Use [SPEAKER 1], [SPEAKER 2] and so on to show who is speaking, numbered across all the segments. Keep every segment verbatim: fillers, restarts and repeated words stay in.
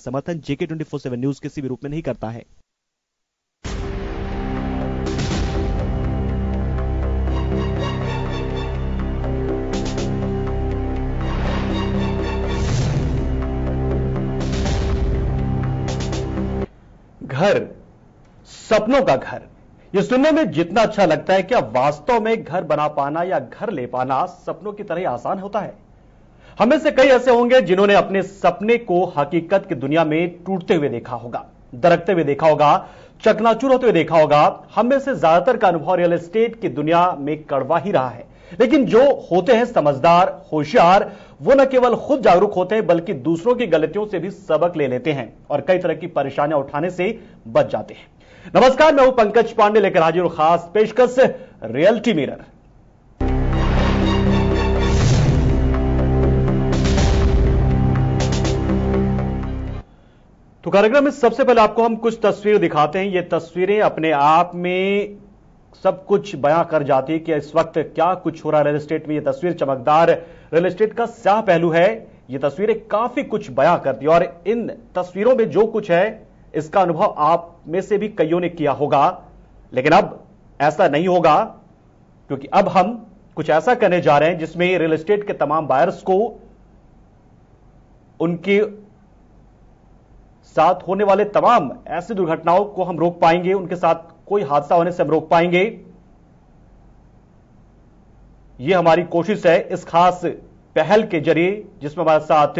[SPEAKER 1] समर्थन JK twenty four seven news किसी भी रूप में नहीं करता है।
[SPEAKER 2] घर, सपनों का घर, ये सुनने में जितना अच्छा लगता है, क्या वास्तव में घर बना पाना या घर ले पाना सपनों की तरह ही आसान होता है? हमें से कई ऐसे होंगे जिन्होंने अपने सपने को हकीकत की दुनिया में टूटते हुए देखा होगा, दरकते हुए देखा होगा, चकनाचूर होते हुए देखा होगा। हम में से ज्यादातर का अनुभव रियल एस्टेट की दुनिया में कड़वा ही रहा है। लेकिन जो होते हैं समझदार, होशियार, वो न केवल खुद जागरूक होते हैं बल्कि दूसरों की गलतियों से भी सबक ले लेते हैं और कई तरह की परेशानियां उठाने से बच जाते हैं। नमस्कार, मैं हूं पंकज पांडे, लेकर हाजिर हूं खास पेशकश रियलिटी मिरर। तो कार्यक्रम में सबसे पहले आपको हम कुछ तस्वीर दिखाते हैं। ये तस्वीरें अपने आप में सब कुछ बयां कर जाती है कि इस वक्त क्या कुछ हो रहा है रियल एस्टेट में। ये तस्वीर चमकदार रियल एस्टेट का स्याह पहलू है। ये तस्वीरें काफी कुछ बयां करती है और इन तस्वीरों में जो कुछ है इसका अनुभव आप में से भी कईयों ने किया होगा। लेकिन अब ऐसा नहीं होगा, क्योंकि अब हम कुछ ऐसा करने जा रहे हैं जिसमें रियल एस्टेट के तमाम बायर्स को उनके साथ होने वाले तमाम ऐसी दुर्घटनाओं को हम रोक पाएंगे, उनके साथ कोई हादसा होने से हम रोक पाएंगे। यह हमारी कोशिश है इस खास पहल के जरिए, जिसमें हमारे साथ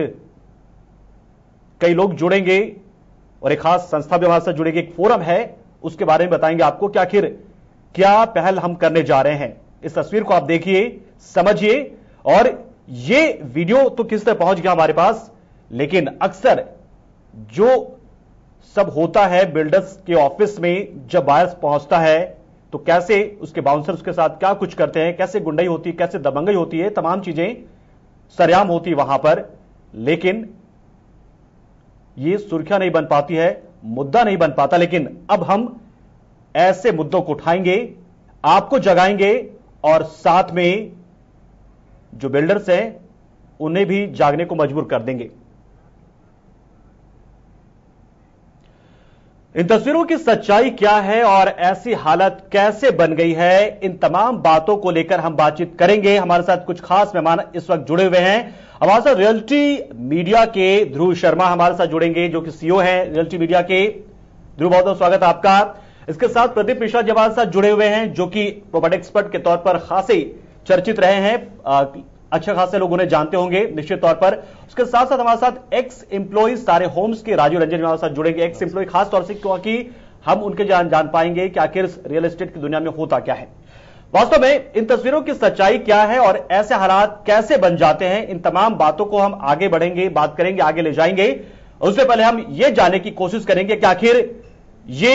[SPEAKER 2] कई लोग जुड़ेंगे और एक खास संस्था भी हमारे साथ जुड़ेगी, एक फोरम है, उसके बारे में बताएंगे आपको कि आखिर क्या पहल हम करने जा रहे हैं। इस तस्वीर को आप देखिए, समझिए। और यह वीडियो तो किस तरह पहुंच गया हमारे पास, लेकिन अक्सर जो सब होता है बिल्डर्स के ऑफिस में, जब बायर्स पहुंचता है तो कैसे उसके बाउंसर्स के साथ क्या कुछ करते हैं, कैसे गुंडाई होती है, कैसे दबंगई होती है, तमाम चीजें सरेआम होती है वहां पर। लेकिन ये सुर्खियां नहीं बन पाती है, मुद्दा नहीं बन पाता। लेकिन अब हम ऐसे मुद्दों को उठाएंगे, आपको जगाएंगे और साथ में जो बिल्डर्स हैं उन्हें भी जागने को मजबूर कर देंगे। इन तस्वीरों की सच्चाई क्या है और ऐसी हालत कैसे बन गई है, इन तमाम बातों को लेकर हम बातचीत करेंगे। हमारे साथ कुछ खास मेहमान इस वक्त जुड़े हुए हैं। हमारे साथ रियलिटी मीडिया के ध्रुव शर्मा हमारे साथ जुड़ेंगे, जो कि सीईओ हैं रियलिटी मीडिया के। ध्रुव, बहुत बहुत स्वागत आपका। इसके साथ प्रदीप मिश्रा जी हमारे साथ जुड़े हुए हैं, जो कि प्रॉपर्टी एक्सपर्ट के तौर पर खासे चर्चित रहे हैं, अच्छा खासे लोग उन्हें जानते होंगे निश्चित तौर पर। उसके साथ साथ हमारे साथ एक्स एम्प्लॉय सारे होम्स के राजीव रंजन हमारे साथ जुड़ेंगे। एक्स एम्प्लॉय खास तौर से क्योंकि हम उनके जान जान पाएंगे कि आखिर रियल एस्टेट की दुनिया में होता क्या है, वास्तव में इन तस्वीरों की सच्चाई क्या है और ऐसे हालात कैसे बन जाते हैं। इन तमाम बातों को हम आगे बढ़ेंगे, बात करेंगे, आगे ले जाएंगे। उससे पहले हम यह जानने की कोशिश करेंगे कि आखिर ये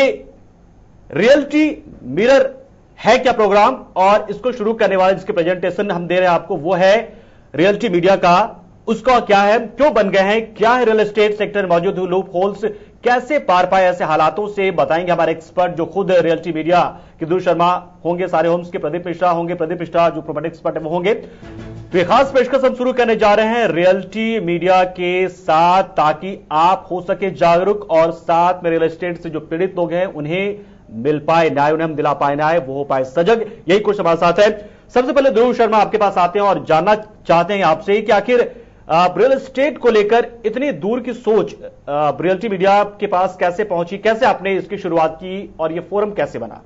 [SPEAKER 2] रियलिटी मिरर है क्या प्रोग्राम, और इसको शुरू करने वाले जिसके प्रेजेंटेशन हम दे रहे हैं आपको, वो है रियलिटी मीडिया का। उसका क्या है, क्यों बन गए हैं, क्या है रियल एस्टेट सेक्टर में मौजूद लूप होल्स, कैसे पार पाए ऐसे हालातों से, बताएंगे हमारे एक्सपर्ट जो खुद रियलिटी मीडिया के ध्रुव शर्मा होंगे, सारे होम्स के प्रदीप मिश्रा होंगे, प्रदीप मिश्रा जो प्रॉपर्टी एक्सपर्ट है वो होंगे। तो ये खास पेशकश हम शुरू करने जा रहे हैं रियलिटी मीडिया के साथ, ताकि आप हो सके जागरूक और साथ में रियल एस्टेट से जो पीड़ित लोग हैं उन्हें मिल पाए न्याय, उन्हें हम दिला पाए न्याय, वो हो पाए सजग। यही कुछ हमारे साथ है। सबसे पहले ध्रुव शर्मा आपके पास आते हैं और जानना चाहते हैं आपसे कि आखिर रियल एस्टेट को लेकर इतनी दूर की सोच रियलिटी मीडिया के पास कैसे पहुंची, कैसे आपने इसकी शुरुआत की और ये फोरम कैसे बना?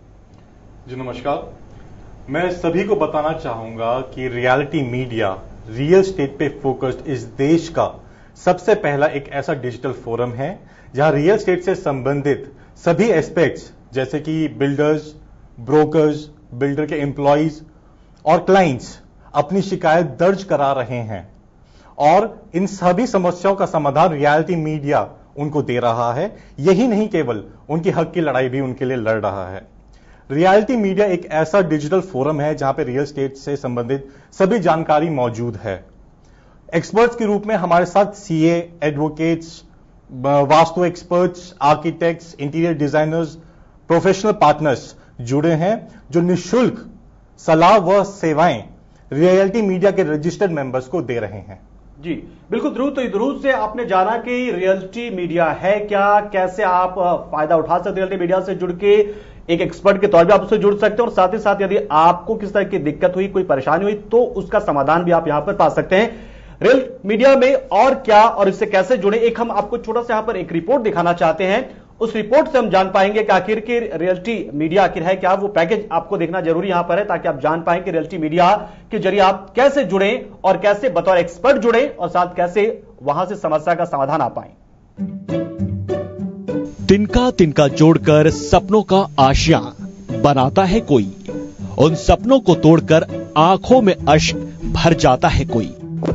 [SPEAKER 3] जी नमस्कार, मैं सभी को बताना चाहूंगा कि रियलिटी मीडिया रियल एस्टेट पे फोकस्ड इस देश का सबसे पहला एक ऐसा डिजिटल फोरम है जहां रियल एस्टेट से संबंधित सभी एस्पेक्ट्स जैसे कि बिल्डर्स, ब्रोकर्स, बिल्डर के एम्प्लॉइज और क्लाइंट्स अपनी शिकायत दर्ज करा रहे हैं और इन सभी समस्याओं का समाधान रियलिटी मीडिया उनको दे रहा है। यही नहीं, केवल उनकी हक की लड़ाई भी उनके लिए लड़ रहा है। रियलिटी मीडिया एक ऐसा डिजिटल फोरम है जहां पे रियल एस्टेट से संबंधित सभी जानकारी मौजूद है। एक्सपर्ट्स के रूप में हमारे साथ CA, advocates, vastu experts, architects, interior designers, professional partners जुड़े हैं जो निःशुल्क सलाह व सेवाएं रियलिटी मीडिया के रजिस्टर्ड मेंबर्स को दे रहे हैं।
[SPEAKER 2] जी बिल्कुल ध्रुव, तो ध्रुव से आपने जाना कि रियलिटी मीडिया है क्या, कैसे आप फायदा उठा सकते हैं रियलिटी मीडिया से जुड़ के, एक एक्सपर्ट के तौर पे आप उससे जुड़ सकते हैं और साथ ही साथ यदि आपको किस तरह की दिक्कत हुई, कोई परेशानी हुई तो उसका समाधान भी आप यहां पर पा सकते हैं रियल मीडिया में। और क्या और इससे कैसे जुड़े, एक हम आपको छोटा सा यहां पर एक रिपोर्ट दिखाना चाहते हैं, उस रिपोर्ट से हम जान पाएंगे कि आखिर की रियलिटी मीडिया आखिर है क्या। वो पैकेज आपको देखना जरूरी यहां पर है ताकि आप जान पाएं कि रियलिटी मीडिया के जरिए आप कैसे जुड़े और कैसे बतौर एक्सपर्ट जुड़े और साथ कैसे वहां से समस्या का समाधान आ पाए।
[SPEAKER 1] तिनका तिनका जोड़कर सपनों का आशियां बनाता है कोई, उन सपनों को तोड़कर आंखों में अश्क भर जाता है कोई।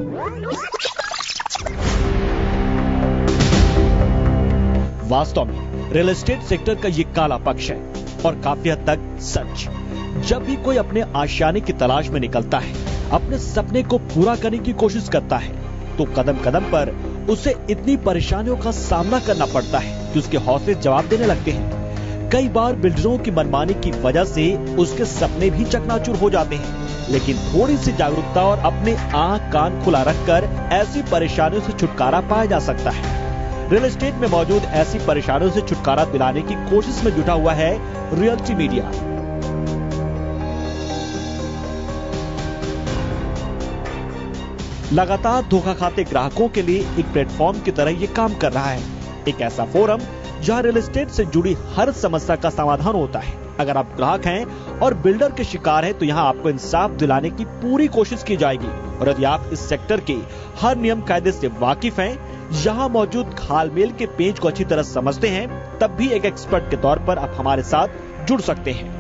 [SPEAKER 1] वास्तव में रियल एस्टेट सेक्टर का ये काला पक्ष है और काफी हद तक सच। जब भी कोई अपने आशियाने की तलाश में निकलता है, अपने सपने को पूरा करने की कोशिश करता है, तो कदम कदम पर उसे इतनी परेशानियों का सामना करना पड़ता है कि उसके हौसले जवाब देने लगते हैं। कई बार बिल्डरों की मनमानी की वजह से उसके सपने भी चकनाचूर हो जाते हैं, लेकिन थोड़ी सी जागरूकता और अपने आंख कान खुला रखकर ऐसी परेशानियों से छुटकारा पाया जा सकता है। रियल एस्टेट में मौजूद ऐसी परेशानियों से छुटकारा दिलाने की कोशिश में जुटा हुआ है रियलिटी मीडिया। लगातार धोखा खाते ग्राहकों के लिए एक प्लेटफॉर्म की तरह ये काम कर रहा है, एक ऐसा फोरम जहां रियल एस्टेट से जुड़ी हर समस्या का समाधान होता है। अगर आप ग्राहक हैं और बिल्डर के शिकार हैं तो यहाँ आपको इंसाफ दिलाने की पूरी कोशिश की जाएगी। और यदि आप इस सेक्टर के हर नियम कायदे से वाकिफ हैं, यहाँ मौजूद घालमेल के पेज को अच्छी तरह समझते हैं, तब भी एक एक्सपर्ट के तौर पर आप हमारे साथ जुड़ सकते हैं।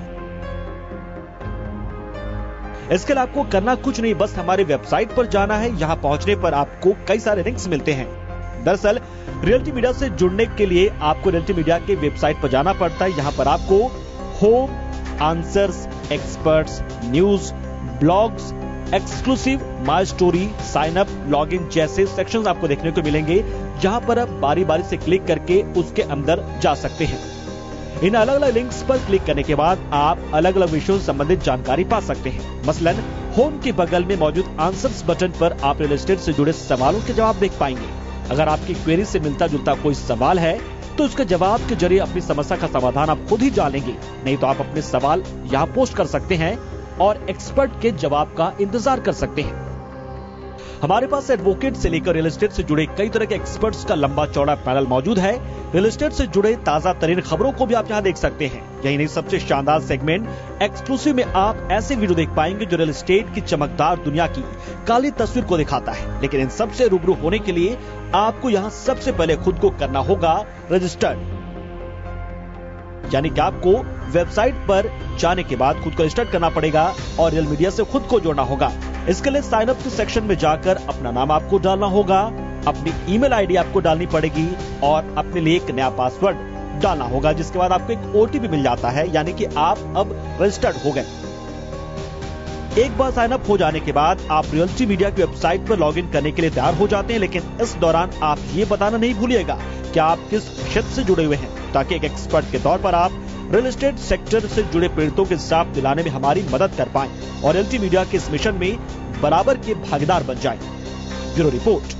[SPEAKER 1] इसके लिए आपको करना कुछ नहीं, बस हमारे वेबसाइट पर जाना है। यहाँ पहुंचने पर आपको कई सारे लिंक्स मिलते हैं। दरअसल रियलिटी मीडिया से जुड़ने के लिए आपको रियलिटी मीडिया के वेबसाइट पर जाना पड़ता है। यहाँ पर आपको home, answers, experts, news, blogs, exclusive, my story, sign up, login जैसे सेक्शंस आपको देखने को मिलेंगे, जहां पर आप बारी बारी से क्लिक करके उसके अंदर जा सकते हैं। इन अलग अलग लिंक्स पर क्लिक करने के बाद आप अलग अलग विषयों से संबंधित जानकारी पा सकते हैं। मसलन होम के बगल में मौजूद आंसर्स बटन पर आप रियल एस्टेट से जुड़े सवालों के जवाब देख पाएंगे। अगर आपकी क्वेरी से मिलता जुलता कोई सवाल है तो उसके जवाब के जरिए अपनी समस्या का समाधान आप खुद ही जानेंगे। नहीं तो आप अपने सवाल यहाँ पोस्ट कर सकते हैं और एक्सपर्ट के जवाब का इंतजार कर सकते हैं। हमारे पास एडवोकेट से लेकर रियल एस्टेट से जुड़े कई तरह के एक्सपर्ट्स का लंबा चौड़ा पैनल मौजूद है। रियल एस्टेट से जुड़े ताजा तरीन खबरों को भी आप यहाँ देख सकते हैं। यही नहीं, सबसे शानदार सेगमेंट एक्सक्लूसिव में आप ऐसे वीडियो देख पाएंगे जो रियल एस्टेट की चमकदार दुनिया की काली तस्वीर को दिखाता है। लेकिन इन सबसे रूबरू होने के लिए आपको यहाँ सबसे पहले खुद को करना होगा रजिस्टर्ड, यानी कि आपको वेबसाइट पर जाने के बाद खुद को रजिस्टर करना पड़ेगा और रियल मीडिया से खुद को जोड़ना होगा। इसके लिए साइन अप के सेक्शन में जाकर अपना नाम आपको डालना होगा, अपनी ईमेल आईडी आपको डालनी पड़ेगी और अपने लिए एक नया पासवर्ड डालना होगा, जिसके बाद आपको एक ओटीपी मिल जाता है, यानी कि आप अब रजिस्टर्ड हो गए। एक बार साइन अप हो जाने के बाद आप रियलिटी मीडिया की वेबसाइट पर लॉगिन करने के लिए तैयार हो जाते हैं। लेकिन इस दौरान आप ये बताना नहीं भूलिएगा कि आप किस क्षेत्र से जुड़े हुए हैं, ताकि एक एक्सपर्ट के तौर पर आप रियल एस्टेट सेक्टर से जुड़े पीड़ितों के इंसाफ दिलाने में हमारी मदद कर पाएं और रियलिटी मीडिया के इस मिशन में बराबर के भागीदार बन जाएं। Bureau report.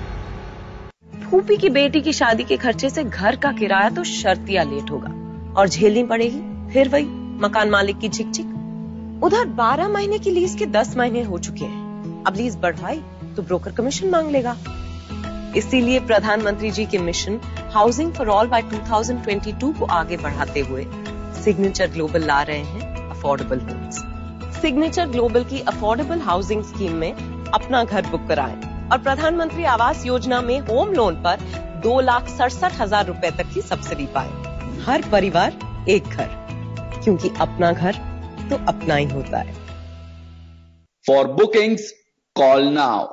[SPEAKER 4] फूफी की बेटी की शादी के खर्चे से घर का किराया तो शर्तिया लेट होगा और झेलनी पड़ेगी फिर वही मकान मालिक की झिक झिक। उधर बारह महीने की लीज के दस महीने हो चुके हैं, अब लीज बढ़वाई तो ब्रोकर कमीशन मांग लेगा। इसीलिए प्रधानमंत्री जी के mission housing for all by दो हज़ार बाईस को आगे बढ़ाते हुए सिग्नेचर ग्लोबल ला रहे हैं अफोर्डेबल होम्स। सिग्नेचर ग्लोबल की अफोर्डेबल हाउसिंग स्कीम में अपना घर बुक कराएं और प्रधानमंत्री आवास योजना में होम लोन पर दो लाख सड़सठ हजार रूपए तक की सब्सिडी पाए। हर परिवार एक घर, क्योंकि अपना घर तो अपना ही होता है।
[SPEAKER 5] For bookings call now.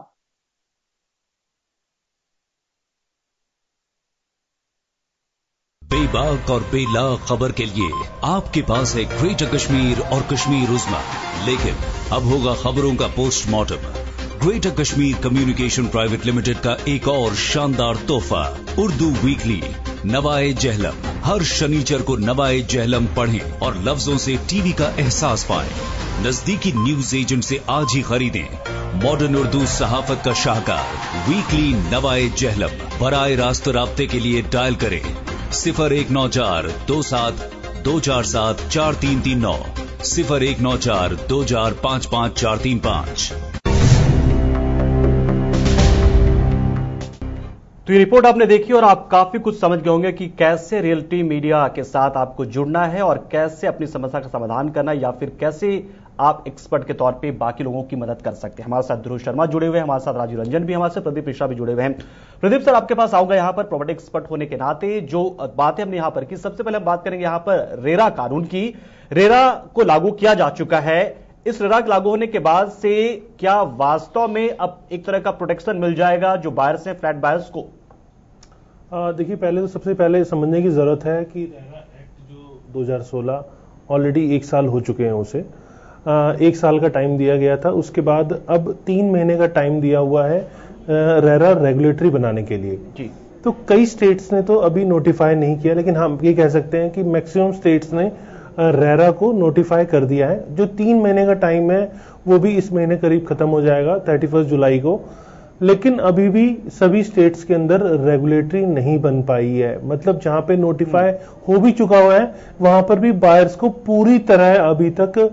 [SPEAKER 6] बेबाक और बेलाग खबर के लिए आपके पास है ग्रेटर कश्मीर और कश्मीर उज़्मा, लेकिन अब होगा खबरों का postmortem. Greater Kashmir communication private limited का एक और शानदार तोहफा, उर्दू वीकली नवाए जहलम। हर शनिचर को नवाए जहलम पढ़ें और लफ्जों से टीवी का एहसास पाएं। नजदीकी न्यूज एजेंट से आज ही खरीदें। मॉडर्न उर्दू सहाफत का शाहकार वीकली नवाए जहलम। बराए रास्त राब्ते के लिए डायल करें सिफर एक नौ चार दो सात दो चार सात चार तीन तीन नौ, सिफर एक नौ चार दो चार पाँच पाँच चार तीन पाँच।
[SPEAKER 2] तो ये रिपोर्ट आपने देखी और आप काफी कुछ समझ गए होंगे कि कैसे रियलिटी मीडिया के साथ आपको जुड़ना है और कैसे अपनी समस्या का समाधान करना या फिर कैसे आप एक्सपर्ट के तौर पे बाकी लोगों की मदद कर सकते हैं। हमारे साथ ध्रुव शर्मा जुड़े हुए हैं, हमारे साथ राजीव रंजन भी, हमारे साथ प्रदीप मिश्रा भी जुड़े हुए हैं। प्रदीप सर, आपके पास आऊंगा यहाँ पर प्रॉपर्टी एक्सपर्ट होने के नाते। जो बातें हमने यहाँ पर की, सबसे पहले हम बात करेंगे यहाँ पर रेरा कानून की। रेरा को लागू किया जा चुका है। इस रेरा लागू होने के बाद से क्या वास्तव में अब एक तरह का प्रोटेक्शन मिल जाएगा जो बायर्स हैं, फ्लैट बायर्स को?
[SPEAKER 7] देखिए, पहले तो सबसे पहले समझने की जरूरत है कि रेरा एक्ट जो दो हज़ार सोलह ऑलरेडी एक साल हो चुके हैं, उसे आ, एक साल का टाइम दिया गया था। उसके बाद अब तीन महीने का टाइम दिया हुआ है रेरा रेगुलेटरी बनाने के लिए।
[SPEAKER 2] जी।
[SPEAKER 7] तो कई स्टेट्स ने तो अभी नोटिफाई नहीं किया, लेकिन हम ये कह सकते हैं कि मैक्सिमम स्टेट्स ने रेरा को नोटिफाई कर दिया है। जो तीन महीने का टाइम है वो भी इस महीने करीब खत्म हो जाएगा, थर्टी फर्स्ट जुलाई को। लेकिन अभी भी सभी स्टेट्स के अंदर रेगुलेटरी नहीं बन पाई है। मतलब जहां पे नोटिफाई हो भी चुका हुआ है वहां पर भी बायर्स को पूरी तरह अभी तक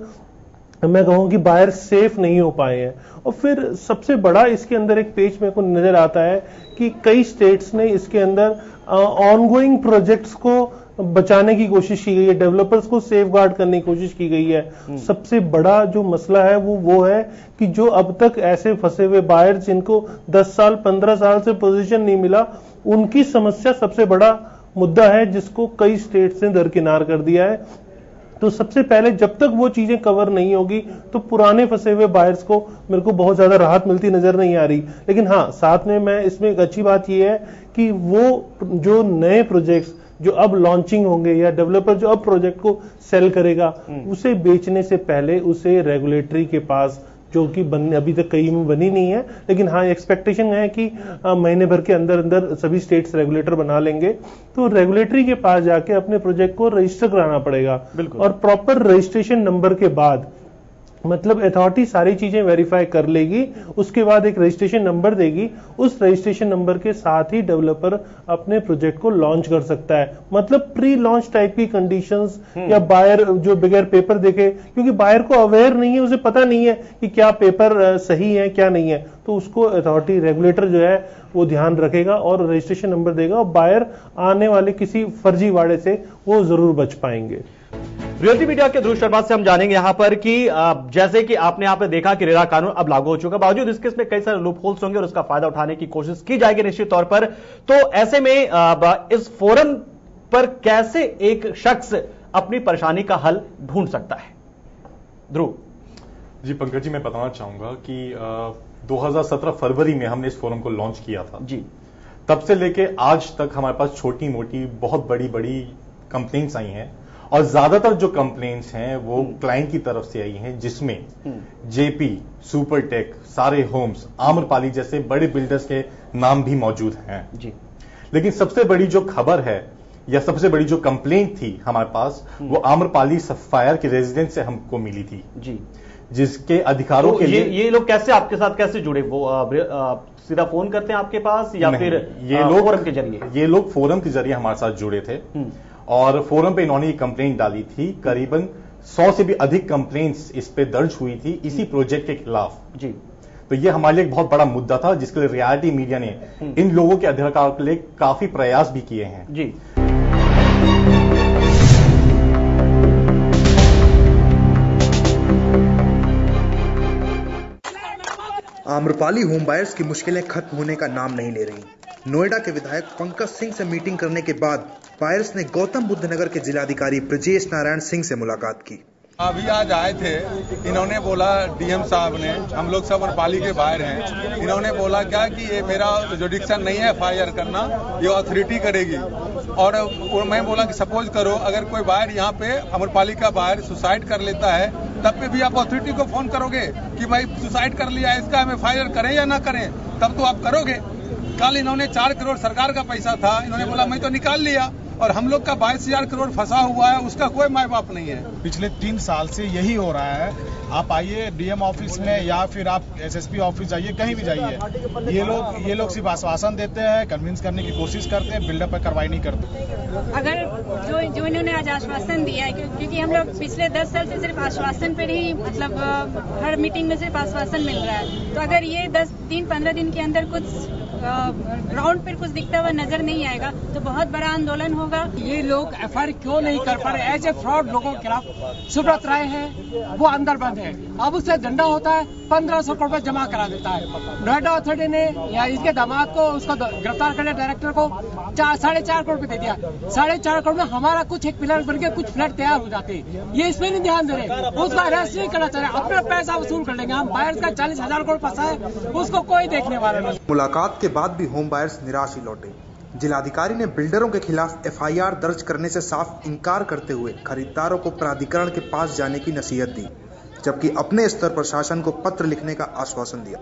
[SPEAKER 7] मैं कहूं कि बायर्स सेफ नहीं हो पाए हैं। और फिर सबसे बड़ा इसके अंदर एक पेज मेरे को नजर आता है कि कई स्टेट्स ने इसके अंदर ऑनगोइंग प्रोजेक्ट्स को बचाने की कोशिश की गई है, डेवलपर्स को सेफगार्ड करने की कोशिश की गई है। सबसे बड़ा जो मसला है वो वो है कि जो अब तक ऐसे फंसे हुए बायर्स जिनको दस साल पंद्रह साल से पोजीशन नहीं मिला, उनकी समस्या सबसे बड़ा मुद्दा है जिसको कई स्टेट्स ने दरकिनार कर दिया है। तो सबसे पहले जब तक वो चीजें कवर नहीं होगी तो पुराने फंसे हुए बायर्स को मेरे को बहुत ज्यादा राहत मिलती नजर नहीं आ रही। लेकिन हाँ, साथ में मैं इसमें एक अच्छी बात यह है कि वो जो नए प्रोजेक्ट्स जो अब लॉन्चिंग होंगे या डेवलपर जो अब प्रोजेक्ट को सेल करेगा, उसे बेचने से पहले उसे रेगुलेटरी के पास, जो कि बन अभी तक कहीं में बनी नहीं है, लेकिन हाँ एक्सपेक्टेशन है कि महीने भर के अंदर अंदर सभी स्टेट्स रेगुलेटर बना लेंगे। तो रेगुलेटरी के पास जाके अपने प्रोजेक्ट को रजिस्टर कराना पड़ेगा। और प्रॉपर रजिस्ट्रेशन नंबर के बाद, मतलब अथॉरिटी सारी चीजें वेरीफाई कर लेगी, उसके बाद एक रजिस्ट्रेशन नंबर देगी। उस रजिस्ट्रेशन नंबर के साथ ही डेवलपर अपने प्रोजेक्ट को लॉन्च कर सकता है। मतलब प्री लॉन्च टाइप की कंडीशंस, या बायर जो बगैर पेपर देखे, क्योंकि बायर को अवेयर नहीं है, उसे पता नहीं है कि क्या पेपर सही है क्या नहीं है, तो उसको अथॉरिटी रेगुलेटर जो है वो ध्यान रखेगा और रजिस्ट्रेशन नंबर देगा, और बायर आने वाले किसी फर्जी वाड़े से वो जरूर बच पाएंगे।
[SPEAKER 2] रियलिटी मीडिया के ध्रुव शर्मा से हम जानेंगे यहां पर कि जैसे कि आपने यहां पे देखा कि रेरा कानून अब लागू हो चुका, बावजूद इसके इसमें कई सारे लूप होल्स होंगे और उसका फायदा उठाने की कोशिश की जाएगी निश्चित तौर पर। तो ऐसे में इस फोरम पर कैसे एक शख्स अपनी परेशानी का हल ढूंढ सकता है? ध्रुव
[SPEAKER 3] जी। पंकज जी, मैं बताना चाहूंगा कि दो हज़ार सत्रह फरवरी में हमने इस फोरम को लॉन्च किया था जी। तब से लेके आज तक हमारे पास छोटी मोटी बहुत बड़ी बड़ी कंप्लेंट्स आई हैं, और ज्यादातर जो कंप्लेंट्स हैं वो क्लाइंट की तरफ से आई हैं, जिसमें जेपी, सुपरटेक, सारे होम्स, आम्रपाली जैसे बड़े बिल्डर्स के नाम भी मौजूद हैं जी। लेकिन सबसे बड़ी जो खबर है या सबसे बड़ी जो कंप्लेंट थी हमारे पास, वो आम्रपाली सफायर के रेजिडेंट से हमको मिली थी जी, जिसके अधिकारों
[SPEAKER 2] तो
[SPEAKER 3] के
[SPEAKER 2] ये,
[SPEAKER 3] लिए
[SPEAKER 2] ये लोग कैसे आपके साथ कैसे जुड़े? वो आ, आ, सीधा फोन करते हैं आपके पास या फिर
[SPEAKER 3] ये लोग
[SPEAKER 2] फोरम के जरिए?
[SPEAKER 3] ये लोग फोरम के जरिए हमारे साथ जुड़े थे, और फोरम पे इन्होंने कंप्लेंट डाली थी। करीबन सौ से भी अधिक कंप्लेंट्स इस पे दर्ज हुई थी इसी प्रोजेक्ट के खिलाफ जी। तो ये हमारे लिए एक बहुत बड़ा मुद्दा था, जिसके लिए रियलिटी मीडिया ने इन लोगों के अधिकार के लिए काफी प्रयास भी किए हैं जी।
[SPEAKER 8] आम्रपाली होम बायर्स की मुश्किलें खत्म होने का नाम नहीं ले रही। नोएडा के विधायक पंकज सिंह से मीटिंग करने के बाद बायर्स ने गौतम बुद्ध नगर के जिलाधिकारी ब्रजेश नारायण सिंह से मुलाकात की।
[SPEAKER 9] अभी आज आए थे, इन्होंने बोला, डीएम साहब ने, हम लोग सब आम्रपाली के बाहर हैं, इन्होंने बोला क्या कि ये मेरा जुडिक्शन नहीं है एफ आई आर करना, ये अथॉरिटी करेगी। और, और मैं बोला कि सपोज करो अगर कोई बाहर यहाँ पे आम्रपाली का बाहर सुसाइड कर लेता है, तब पे भी आप अथॉरिटी को फोन करोगे कि भाई सुसाइड कर लिया, इसका हम एफ आई आर करें या ना करें? तब तो आप करोगे। कल इन्होंने चार करोड़ सरकार का पैसा था, इन्होंने बोला मैं तो निकाल लिया, और हम लोग का बाईस हजार करोड़ फंसा हुआ है, उसका कोई माई बाप नहीं है।
[SPEAKER 10] पिछले तीन साल से यही हो रहा है। आप आइए डीएम ऑफिस में या फिर आप एसएसपी ऑफिस जाइए, कहीं भी जाइए, ये लोग ये लोग सिर्फ आश्वासन देते हैं, कन्विंस करने की कोशिश करते हैं, बिल्डअप पर कार्रवाई नहीं करते।
[SPEAKER 11] अगर जो जो इन्होंने आज आश्वासन दिया है, क्योंकि हम लोग पिछले दस साल से सिर्फ आश्वासन पर ही, मतलब हर मीटिंग में सिर्फ आश्वासन मिल रहा है, तो अगर ये दस दिन पंद्रह दिन के अंदर कुछ ग्राउंड पर कुछ दिखता हुआ नजर नहीं आएगा तो बहुत बड़ा आंदोलन होगा।
[SPEAKER 12] ये लोग एफ आई आर क्यों नहीं कर पा रहे? ऐसे फ्रॉड लोगों के खिलाफ सुब्रत राय है, वो अंदर बंद है, अब उससे दंडा होता है, पंद्रह सौ करोड़ जमा करा देता है। नोएडा अथॉरिटी ने या इसके दामाद को, उसको गिरफ्तार करने डायरेक्टर को चार साढ़े चार करोड़ रुपए दे दिया। साढ़े चार करोड़ में हमारा कुछ एक पिलर बन के कुछ फ्लैट तैयार हो जाते, ये इसमें नहीं ध्यान दे रहे, उसका अरेस्ट नहीं करना चाह रहे, अपना पैसा वसूल कर लेंगे। हम बायर्स का चालीस हजार करोड़ फंसा है, उसको कोई देखने वाला नहीं।
[SPEAKER 8] मुलाकात के बाद भी होम बायर्स निराश ही लौटे। जिलाधिकारी ने बिल्डरों के खिलाफ एफ आई आर दर्ज करने से साफ इनकार करते हुए खरीदारों को प्राधिकरण के पास जाने की नसीहत दी, जबकि अपने स्तर पर शासन को पत्र लिखने का आश्वासन दिया।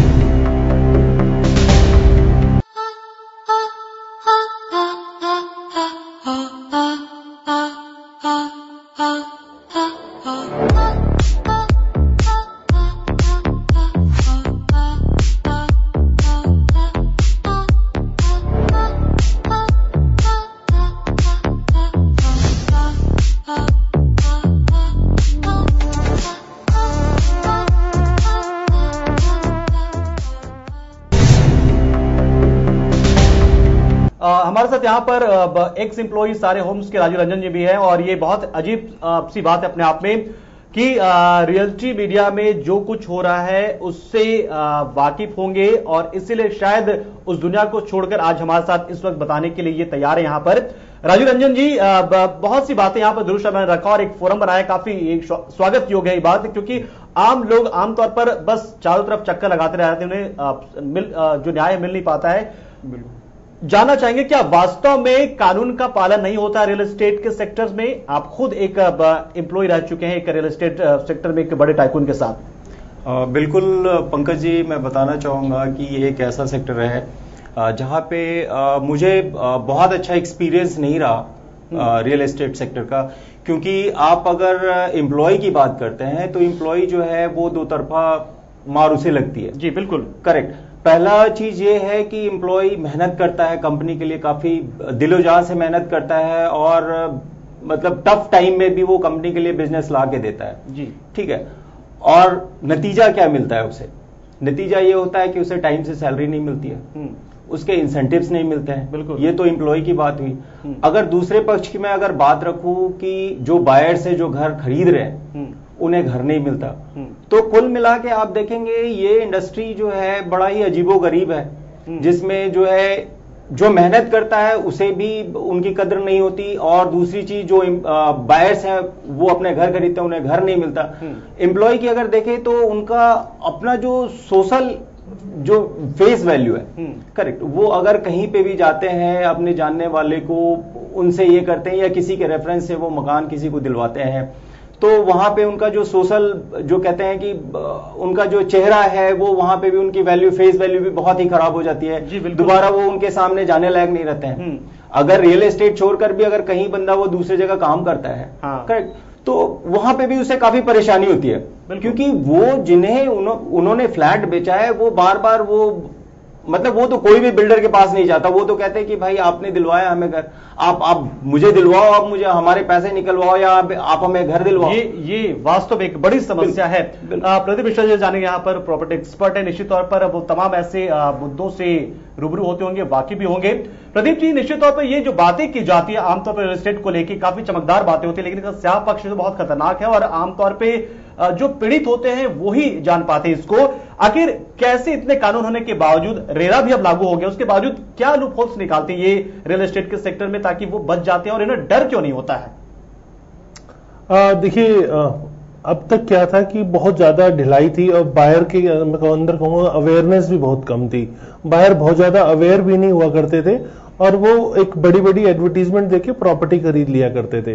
[SPEAKER 2] हमारे साथ यहाँ पर एक्स एम्प्लॉई सारे होम्स के राजू रंजन जी भी हैं, और ये बहुत अजीब सी बात है अपने आप में कि रियलिटी मीडिया में जो कुछ हो रहा है उससे वाकिफ होंगे, और इसीलिए शायद उस दुनिया को छोड़कर आज हमारे साथ इस वक्त बताने के लिए ये तैयार है। यहाँ पर राजू रंजन जी, बहुत सी बातें यहाँ पर दुरुस्त मैंने रखा और एक फोरम बनाया, काफी एक स्वागत योग्य है ये बात, क्योंकि आम लोग आमतौर पर बस चारों तरफ चक्कर लगाते रहते हैं, उन्हें मिल जो न्याय मिल नहीं पाता है। जानना चाहेंगे क्या वास्तव में कानून का पालन नहीं होता रियल एस्टेट के सेक्टर्स में? आप खुद एक एम्प्लॉय रह चुके हैं एक रियल एस्टेट सेक्टर में एक बड़े टाइकून के साथ।
[SPEAKER 13] आ, बिल्कुल पंकज जी, मैं बताना चाहूंगा कि ये एक ऐसा सेक्टर है जहां पे आ, मुझे आ, बहुत अच्छा एक्सपीरियंस नहीं रहा रियल एस्टेट सेक्टर का, क्योंकि आप अगर एम्प्लॉय की बात करते हैं तो एम्प्लॉय जो है वो दो तरफा मार उसे लगती है।
[SPEAKER 2] जी बिल्कुल
[SPEAKER 13] करेक्ट। पहला चीज ये है कि एम्प्लॉय मेहनत करता है कंपनी के लिए, काफी दिलोजान से मेहनत करता है, और मतलब टफ टाइम में भी वो कंपनी के लिए बिजनेस ला के देता है।
[SPEAKER 2] जी
[SPEAKER 13] ठीक है। और नतीजा क्या मिलता है उसे? नतीजा ये होता है कि उसे टाइम से सैलरी नहीं मिलती है, उसके इंसेंटिव्स नहीं मिलते हैं।
[SPEAKER 2] बिल्कुल,
[SPEAKER 13] ये तो एम्प्लॉय की बात हुई। अगर दूसरे पक्ष की मैं अगर बात रखूं कि जो बायर्स है, जो घर खरीद रहे हैं, उन्हें घर नहीं मिलता, तो कुल मिला के आप देखेंगे ये इंडस्ट्री जो है बड़ा ही अजीबोगरीब है, जिसमें जो है जो मेहनत करता है उसे भी उनकी कदर नहीं होती, और दूसरी चीज जो बायर्स हैं वो अपने घर खरीदते हैं, उन्हें घर नहीं मिलता। एम्प्लॉय की अगर देखें तो उनका अपना जो सोशल जो फेस वैल्यू है, करेक्ट, वो अगर कहीं पे भी जाते हैं अपने जानने वाले को उनसे ये करते हैं या किसी के रेफरेंस से वो मकान किसी को दिलवाते हैं, तो वहां पे उनका जो सोशल जो कहते हैं कि उनका जो चेहरा है वो वहां पे भी उनकी वैल्यू फेस वैल्यू भी बहुत ही खराब हो जाती है। दोबारा वो उनके सामने जाने लायक नहीं रहते हैं। अगर रियल एस्टेट छोड़कर भी अगर कहीं बंदा वो दूसरी जगह काम करता है, करेक्ट, तो वहां पे भी उसे काफी परेशानी होती है, क्योंकि वो जिन्हें उन्हों, उन्होंने फ्लैट बेचा है वो बार बार वो मतलब वो तो कोई भी बिल्डर के पास नहीं जाता, वो तो कहते हैं कि भाई आपने दिलवाया हमें घर, आप आप मुझे दिलवाओ, आप मुझे हमारे पैसे निकलवाओ, या आप, आप हमें घर दिलवाओ।
[SPEAKER 2] ये ये वास्तव में एक बड़ी समस्या है। प्रदीप मिश्रा जी जानेंगे, यहाँ पर प्रॉपर्टी एक्सपर्ट है, निश्चित तौर पर वो तमाम ऐसे मुद्दों से रूबरू होते होंगे, वाकिफ भी होंगे। प्रदीप जी, निश्चित तौर पर ये जो बातें की जाती है आमतौर पर रियल एस्टेट को लेकर काफी चमकदार बातें होती है, लेकिन इसका स्याह पक्ष तो बहुत खतरनाक है, और आमतौर पर जो पीड़ित होते हैं वो ही जान पाते हैं इसको। आखिर कैसे इतने कानून होने के बावजूद, रेरा भी अब लागू हो गया, उसके बावजूद क्या लूप होल्स निकालते हैं ये रियल एस्टेट के सेक्टर में ताकि वो बच जाते हैं, और इन्हें डर क्यों नहीं होता है?
[SPEAKER 7] देखिए, अब तक क्या था कि बहुत ज्यादा ढिलाई थी, और बायर के अंदर कहूंगा अवेयरनेस भी बहुत कम थी। बायर बहुत ज्यादा अवेयर भी नहीं हुआ करते थे, और वो एक बड़ी बड़ी एडवर्टीजमेंट देके प्रॉपर्टी खरीद लिया करते थे।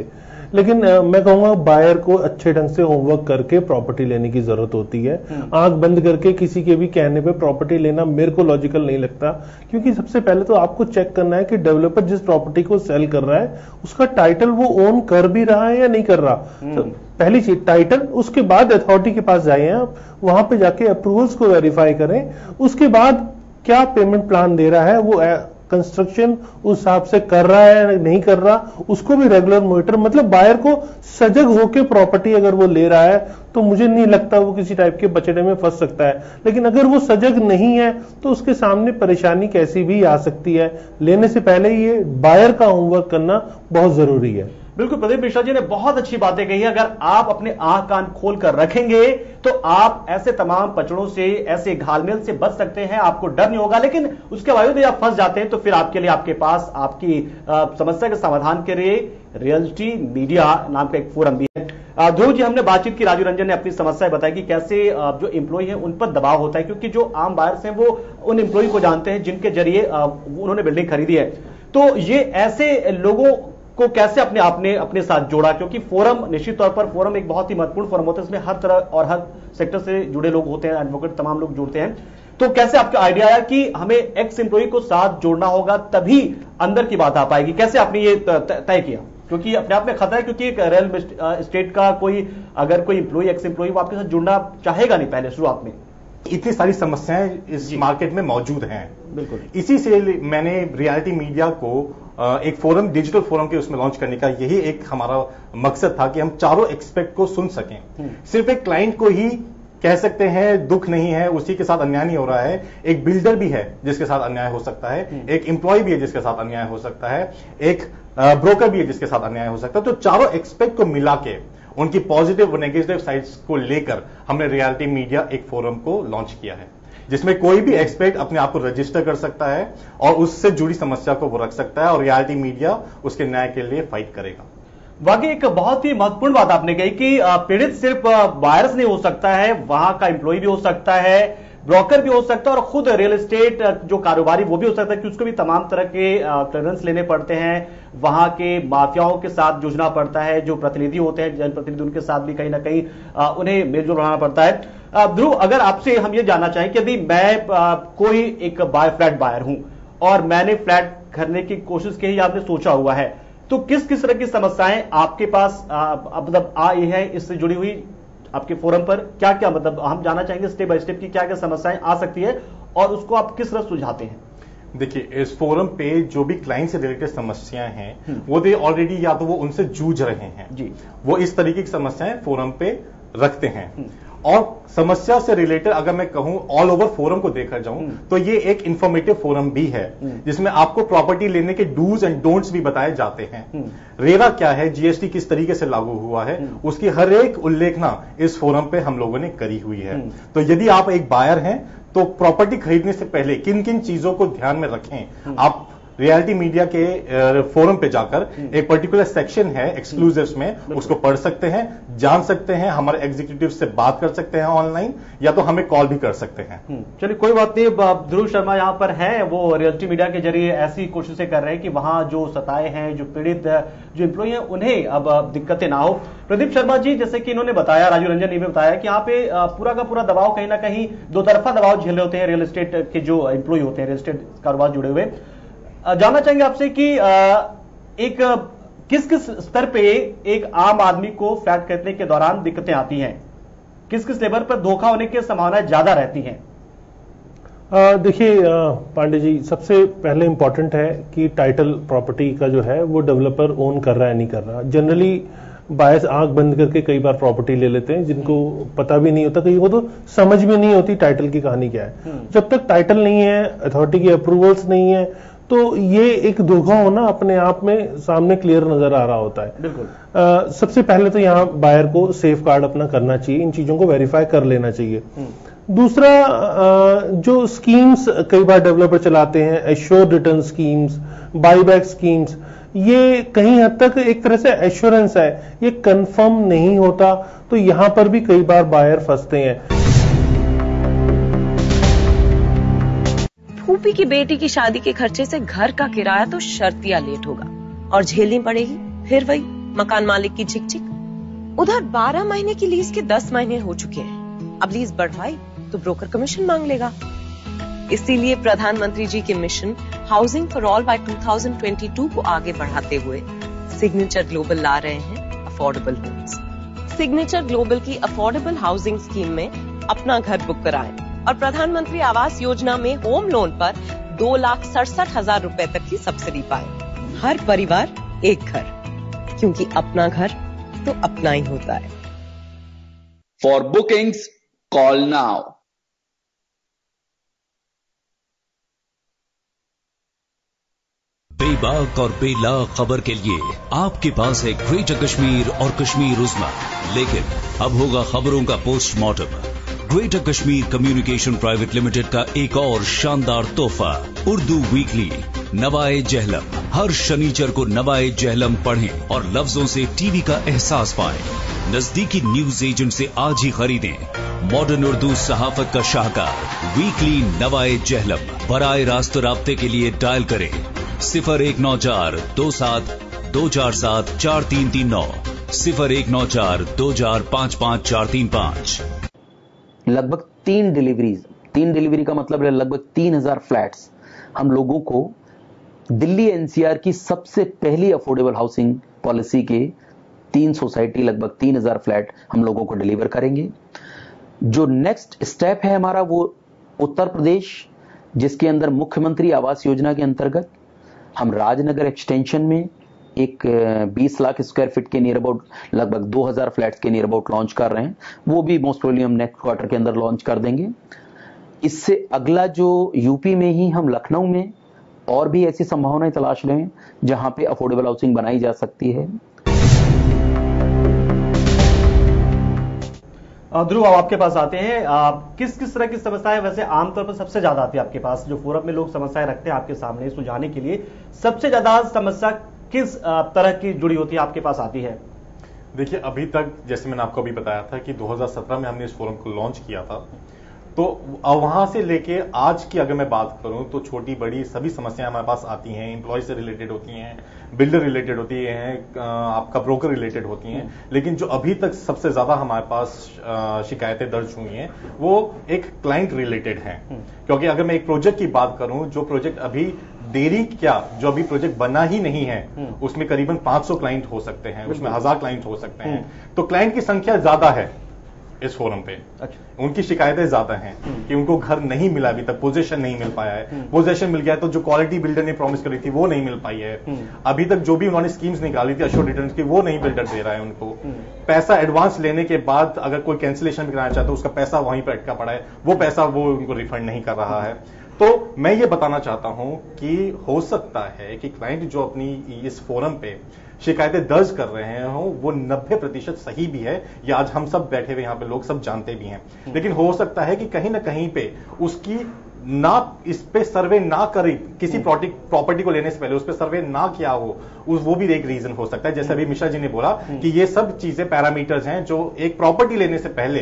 [SPEAKER 7] लेकिन आ, मैं कहूंगा बायर को अच्छे ढंग से होमवर्क करके प्रॉपर्टी लेने की जरूरत होती है। आंख बंद करके किसी के भी कहने पे प्रॉपर्टी लेना मेरे को लॉजिकल नहीं लगता, क्योंकि सबसे पहले तो आपको चेक करना है कि डेवलपर जिस प्रॉपर्टी को सेल कर रहा है उसका टाइटल वो ओन कर भी रहा है या नहीं कर रहा। तो पहली चीज टाइटल, उसके बाद अथॉरिटी के पास जाइए आप, वहां पे जाके अप्रूवल्स को वेरीफाई करें, उसके बाद क्या पेमेंट प्लान दे रहा है, वो कंस्ट्रक्शन उस हिसाब से कर रहा है नहीं कर रहा, उसको भी रेगुलर मॉनिटर। मतलब बायर को सजग होकर प्रॉपर्टी अगर वो ले रहा है तो मुझे नहीं लगता वो किसी टाइप के बचड़े में फंस सकता है। लेकिन अगर वो सजग नहीं है तो उसके सामने परेशानी कैसी भी आ सकती है। लेने से पहले ये बायर का होमवर्क करना बहुत जरूरी है।
[SPEAKER 2] बिल्कुल, प्रदीप मिश्रा जी ने बहुत अच्छी बातें कही है। अगर आप अपने आंख कान खोल कर रखेंगे तो आप ऐसे तमाम पचड़ों से, ऐसे घालमेल से बच सकते हैं, आपको डर नहीं होगा। लेकिन उसके बावजूद यदि आप फंस जाते हैं तो फिर आपके लिए, आपके पास आपकी आ, समस्या के समाधान के लिए रियल्टी मीडिया नाम का एक फोरम भी है। ध्रुव जी, हमने बातचीत की, राजू रंजन ने अपनी समस्या बताई कि कैसे आ, जो एम्प्लॉय है उन पर दबाव होता है, क्योंकि जो आम बायर्स हैं वो उन एम्प्लॉय को जानते हैं जिनके जरिए आ, उन्होंने बिल्डिंग खरीदी है। तो ये ऐसे लोगों को कैसे अपने आपने अपने साथ जोड़ा, क्योंकि फोरम, निश्चित तौर पर फोरम एक बहुत ही महत्वपूर्ण फोरम होता है, इसमें हर तरह और हर सेक्टर से जुड़े लोग होते हैं, एडवोकेट तमाम लोग जुड़ते हैं। तो कैसे आपका आइडिया आया कि हमें एक्स एम्प्लॉय को साथ जोड़ना होगा तभी अंदर की बात आ पाएगी? कैसे आपने ये तय किया? क्योंकि अपने आप में खतरा है, क्योंकि एक रियल एस्टेट का कोई अगर कोई एम्प्लॉय, एक्स एम्प्लॉय, वो आपके साथ जुड़ना चाहेगा नहीं पहले शुरुआत में।
[SPEAKER 3] इतनी सारी समस्याएं इस मार्केट में मौजूद हैं।
[SPEAKER 2] बिल्कुल,
[SPEAKER 3] इसी से मैंने रियलिटी मीडिया को एक फोरम, डिजिटल फोरम के उसमें लॉन्च करने का यही एक हमारा मकसद था कि हम चारों एक्सपेक्ट को सुन सकें। सिर्फ एक क्लाइंट को ही कह सकते हैं दुख नहीं है, उसी के साथ अन्याय नहीं हो रहा है, एक बिल्डर भी है जिसके साथ अन्याय हो सकता है, एक एम्प्लॉय भी है जिसके साथ अन्याय हो सकता है, एक ब्रोकर भी है जिसके साथ अन्याय हो सकता है। तो चारों एक्सपेक्ट को मिला के उनकी पॉजिटिव और नेगेटिव साइड्स को लेकर हमने रियलिटी मीडिया एक फोरम को लॉन्च किया है, जिसमें कोई भी एक्सपर्ट अपने आप को रजिस्टर कर सकता है और उससे जुड़ी समस्या को वो रख सकता है और रियलिटी मीडिया उसके न्याय के लिए फाइट करेगा।
[SPEAKER 2] वाकई एक बहुत ही महत्वपूर्ण बात आपने कही कि पीड़ित सिर्फ बायर्स नहीं हो सकता है, वहां का एम्प्लॉय भी हो सकता है, ब्रोकर भी हो सकता है और खुद रियल एस्टेट जो कारोबारी वो भी हो सकता है कि उसको भी तमाम तरह के क्लियरेंस लेने पड़ते हैं, वहां के माफियाओं के साथ जूझना पड़ता है, जो प्रतिनिधि होते हैं, जनप्रतिनिधि, उनके साथ भी कहीं ना कहीं उन्हें मेलजोल बनाना पड़ता है। ध्रुव, अगर आपसे हम ये जानना चाहें कि यदि मैं कोई एक बाय फ्लैट बायर हूं और मैंने फ्लैट खरीदने की कोशिश की, आपने सोचा हुआ है, तो किस किस तरह की समस्याएं आपके पास मतलब आई है इससे जुड़ी हुई आपके फोरम पर? क्या क्या मतलब हम जानना चाहेंगे स्टेप बाय स्टेप की क्या क्या समस्याएं आ सकती है और उसको आप किस तरह सुलझाते हैं?
[SPEAKER 3] देखिए, इस फोरम पे जो भी क्लाइंट से रिलेटेड समस्याएं हैं वो दे ऑलरेडी या तो वो उनसे जूझ रहे हैं जी, वो इस तरीके की समस्याएं फोरम पे रखते हैं। और समस्या से रिलेटेड अगर मैं कहूं ऑल ओवर फोरम को देखा जाऊं तो ये एक इंफॉर्मेटिव फोरम भी है जिसमें आपको प्रॉपर्टी लेने के डूज एंड डोंट्स भी बताए जाते हैं। रेरा क्या है, जीएसटी किस तरीके से लागू हुआ है, उसकी हर एक उल्लेखना इस फोरम पे हम लोगों ने करी हुई है। तो यदि आप एक बायर हैं तो प्रॉपर्टी खरीदने से पहले किन किन चीजों को ध्यान में रखें, आप रियलिटी मीडिया के फोरम पे जाकर एक पर्टिकुलर सेक्शन है एक्सक्लूसिव्स में, उसको पढ़ सकते हैं, जान सकते हैं, हमारे एग्जीक्यूटिव से बात कर सकते हैं ऑनलाइन, या तो हमें कॉल भी कर सकते हैं।
[SPEAKER 2] चलिए, कोई बात नहीं। ध्रुव शर्मा यहाँ पर हैं, वो रियलिटी मीडिया के जरिए ऐसी कोशिशें कर रहे हैं कि वहां जो सताए हैं, जो पीड़ित जो एम्प्लॉय हैं, उन्हें अब दिक्कतें ना हो। प्रदीप शर्मा जी, जैसे कि इन्होंने बताया, राजू रंजन ने भी बताया कि यहाँ पे पूरा का पूरा दबाव कहीं ना कहीं दो तरफा दबाव झेल रहे होते हैं रियल एस्टेट के जो एम्प्लॉय होते हैं, रियल एस्टेट कारोबार जुड़े हुए। जानना चाहेंगे आपसे कि एक किस किस स्तर पे एक आम आदमी को फ्लैट खरीदने के दौरान दिक्कतें आती हैं, किस किस लेवल पर धोखा होने की संभावना ज्यादा रहती हैं?
[SPEAKER 7] देखिए पांडे जी, सबसे पहले इंपॉर्टेंट है कि टाइटल प्रॉपर्टी का जो है वो डेवलपर ओन कर रहा है नहीं कर रहा। जनरली बायर्स आंख बंद करके कई बार प्रॉपर्टी ले लेते हैं जिनको पता भी नहीं होता, कहीं को तो समझ में नहीं होती टाइटल की कहानी क्या है। जब तक टाइटल नहीं है, अथॉरिटी की अप्रूवल्स नहीं है, तो ये एक धोखा होना अपने आप में सामने क्लियर नजर आ रहा होता है।
[SPEAKER 2] बिल्कुल।
[SPEAKER 7] आ, सबसे पहले तो यहाँ बायर को सेफ गार्ड अपना करना चाहिए, इन चीजों को वेरीफाई कर लेना चाहिए। दूसरा, जो स्कीम्स कई बार डेवलपर चलाते हैं, assured return schemes, buyback schemes, ये कहीं हद तक एक तरह से एश्योरेंस है, ये कंफर्म नहीं होता, तो यहां पर भी कई बार बायर फंसते हैं।
[SPEAKER 4] फूफी की बेटी की शादी के खर्चे से घर का किराया तो शर्तिया लेट होगा और झेलनी पड़ेगी फिर वही मकान मालिक की झिक झिक। उधर बारह महीने की लीज के दस महीने हो चुके हैं। अब लीज बढ़वाई तो ब्रोकर कमीशन मांग लेगा। इसीलिए प्रधानमंत्री जी के mission housing for all by दो हज़ार बाईस को आगे बढ़ाते हुए सिग्नेचर ग्लोबल ला रहे हैं अफोर्डेबल होम्स। सिग्नेचर ग्लोबल की अफोर्डेबल हाउसिंग स्कीम में अपना घर बुक कराएं और प्रधानमंत्री आवास योजना में होम लोन पर दो लाख सड़सठ हजार रुपए तक की सब्सिडी पाएं। हर परिवार एक घर, क्योंकि अपना घर तो अपना ही होता है।
[SPEAKER 5] For bookings call now.
[SPEAKER 6] बेबाक और बेलाग खबर के लिए आपके पास है ग्रेटर कश्मीर और कश्मीर उज़्मा, लेकिन अब होगा खबरों का postmortem. Greater Kashmir communication private limited का एक और शानदार तोहफा, उर्दू वीकली नवाए जहलम। हर शनिचर को नवाए जहलम पढ़ें और लफ्जों से टीवी का एहसास पाएं। नजदीकी न्यूज एजेंट से आज ही खरीदें मॉडर्न उर्दू सहाफत का शाहकार वीकली नवाए जहलम। बराए रास्त राब्ते के लिए डायल करें सिफर एक नौ चार दो सात दो चार सात चार तीन तीन नौ, सिफर एक नौ चार दो चार पाँच पाँच चार तीन पाँच।
[SPEAKER 14] लगभग तीन डिलीवरीज, तीन डिलीवरी का मतलब है लगभग तीन हजार फ्लैट्स हम लोगों को दिल्ली एनसीआर की सबसे पहली अफोर्डेबल हाउसिंग पॉलिसी के तीन सोसाइटी लगभग तीन हजार फ्लैट हम लोगों को डिलीवर करेंगे। जो नेक्स्ट स्टेप है हमारा वो उत्तर प्रदेश, जिसके अंदर मुख्यमंत्री आवास योजना के अंतर्गत हम राजनगर एक्सटेंशन में एक बीस लाख स्क्वायर फीट के नियर अबाउट लगभग दो हज़ार फ्लैट्स के नियर अबाउट लॉन्च कर रहे हैं। वो भी मोस्ट प्रोबेबली हम नेक्स्ट क्वार्टर के अंदर लॉन्च कर देंगे। इससे अगला जो यूपी में ही हम लखनऊ में और भी ऐसी संभावनाएं तलाश रहे हैं जहां पे अफोर्डेबल हाउसिंग बनाई जा सकती है।
[SPEAKER 2] ध्रुव, अब आपके पास आते हैं। आप किस किस तरह की समस्याएं वैसे आमतौर पर सबसे ज्यादा आती है आपके पास? जो फोरम में लोग समस्याएं रखते हैं आपके सामने सुलझाने के लिए, सबसे ज्यादा समस्या किस तरह की जुड़ी होती है आपके पास आती है?
[SPEAKER 3] देखिए, अभी तक जैसे मैंने आपको अभी बताया था कि दो हज़ार सत्रह में हमने इस फोरम को लॉन्च किया था, तो वहां से लेके आज की अगर मैं बात करूं तो छोटी बड़ी सभी समस्याएं हमारे पास आती हैं। एम्प्लॉय से रिलेटेड होती हैं, बिल्डर रिलेटेड होती हैं, आपका ब्रोकर रिलेटेड होती हैं, लेकिन जो अभी तक सबसे ज्यादा हमारे पास शिकायतें दर्ज हुई हैं वो एक क्लाइंट रिलेटेड हैं। क्योंकि अगर मैं एक प्रोजेक्ट की बात करूं, जो प्रोजेक्ट अभी देरी क्या जो अभी प्रोजेक्ट बना ही नहीं है, उसमें करीबन पांच सौ क्लाइंट हो सकते हैं, उसमें हजार क्लाइंट हो सकते हैं, तो क्लाइंट की संख्या ज्यादा है इस फोरम पे। अच्छा। उनकी शिकायतें ज्यादा हैं कि उनको घर नहीं मिला, अभी तक पोजीशन नहीं मिल पाया है, पोजीशन मिल गया तो जो क्वालिटी बिल्डर ने प्रॉमिस करी थी वो नहीं मिल पाई है, अभी तक जो भी उन्होंने स्कीम्स निकाली थी अश्योर्ड रिटर्न्स की वो नहीं बिल्डर दे रहा है उनको, पैसा एडवांस लेने के बाद अगर कोई कैंसिलेशन भी कराना चाहता है उसका पैसा वहीं पर अटका पड़ा है, वो पैसा वो उनको रिफंड नहीं कर रहा है। तो मैं ये बताना चाहता हूं कि हो सकता है कि क्लाइंट जो अपनी इस फोरम पे शिकायतें दर्ज कर रहे हो वो नब्बे प्रतिशत सही भी है, या आज हम सब बैठे हुए यहां पे लोग सब जानते भी हैं, लेकिन हो सकता है कि कहीं ना कहीं पे उसकी ना इस पे सर्वे ना करी, किसी प्रॉपर्टी को लेने से पहले उस पे सर्वे ना किया हो, उस वो भी एक रीजन हो सकता है। जैसे अभी मिश्रा जी ने बोला कि ये सब चीजें पैरामीटर्स हैं जो एक प्रॉपर्टी लेने से पहले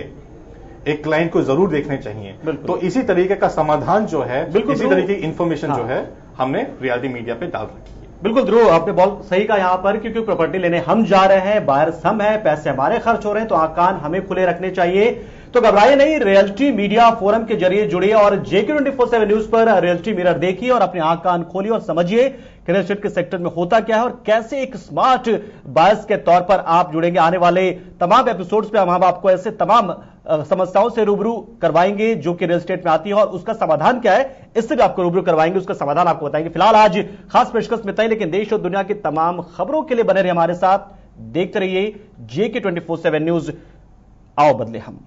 [SPEAKER 3] एक क्लाइंट को जरूर देखने चाहिए। तो इसी तरीके का समाधान जो है, इसी तरीके की इंफॉर्मेशन जो है हमने रियलिटी मीडिया पे डाल रखी है।
[SPEAKER 2] बिल्कुल ध्रुव, आपने बहुत सही कहा यहाँ पर, क्योंकि प्रॉपर्टी लेने हम जा रहे हैं, बायर्स हम हैं, पैसे हमारे खर्च हो रहे हैं, तो आंख कान हमें खुले रखने चाहिए। तो घबराइए नहीं, रियलिटी मीडिया फोरम के जरिए जुड़िए और JK twenty four seven news पर रियलिटी मिरर देखिए और अपने आंख कान खोलिए और समझिए कि रियल एस्टेट के सेक्टर में होता क्या है और कैसे एक स्मार्ट बायर्स के तौर पर आप जुड़ेंगे। आने वाले तमाम एपिसोड्स पे हम आपको ऐसे तमाम समस्याओं से रूबरू करवाएंगे जो कि रियल एस्टेट में आती है और उसका समाधान क्या है इससे भी आपको रूबरू करवाएंगे, उसका समाधान आपको बताएंगे। फिलहाल आज खास पेशकश में तय, लेकिन देश और दुनिया की तमाम खबरों के लिए बने रहिए हमारे साथ, देखते रहिए JK twenty four seven news. आओ बदले हम।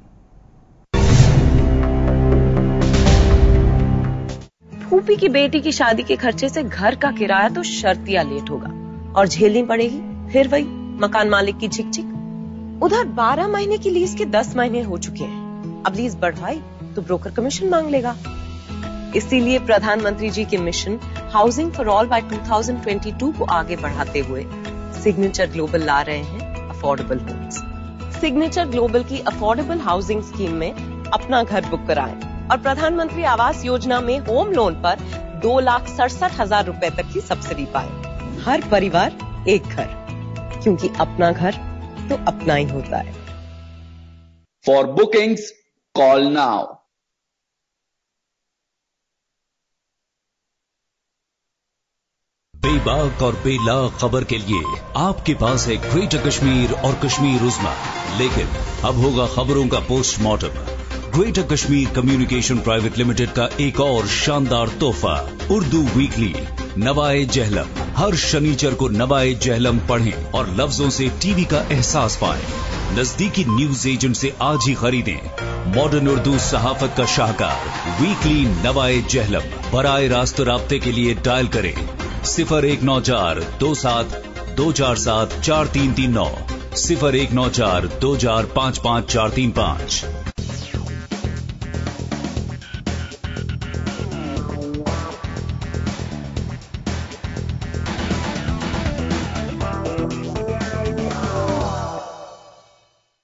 [SPEAKER 4] फूफी की बेटी की शादी के खर्चे से घर का किराया तो शर्तिया लेट होगा और झेलनी पड़ेगी फिर वही मकान मालिक की झिक झिक। उधर बारह महीने की लीज के दस महीने हो चुके हैं, अब लीज बढ़वाई तो ब्रोकर कमीशन मांग लेगा। इसीलिए प्रधानमंत्री जी के mission housing for all by दो हज़ार बाईस को आगे बढ़ाते हुए सिग्नेचर ग्लोबल ला रहे हैं अफोर्डेबल होम्स। सिग्नेचर ग्लोबल की अफोर्डेबल हाउसिंग स्कीम में अपना घर बुक कराएं और प्रधानमंत्री आवास योजना में होम लोन पर दो लाख सड़सठ हजार रुपए तक की सब्सिडी पाएं। हर परिवार एक घर, क्योंकि अपना घर तो अपना ही होता है।
[SPEAKER 5] For bookings, call now.
[SPEAKER 6] बेबाक और बेलाग खबर के लिए आपके पास है ग्रेटर कश्मीर और कश्मीर उज़्मा, लेकिन अब होगा खबरों का postmortem. Greater Kashmir communication private limited का एक और शानदार तोहफा, उर्दू वीकली नवाए जहलम। हर शनिचर को नवाए जहलम पढ़ें और लफ्जों से टीवी का एहसास पाएं। नजदीकी न्यूज एजेंट से आज ही खरीदें मॉडर्न उर्दू सहाफत का शाहकार वीकली नवाए जहलम। बराए रास्त राब्ते के लिए डायल करें सिफर एक नौ चार दो सात दो चार सात चार तीन तीन नौ, सिफर एक नौ चार दो चार पाँच पाँच चार तीन पाँच।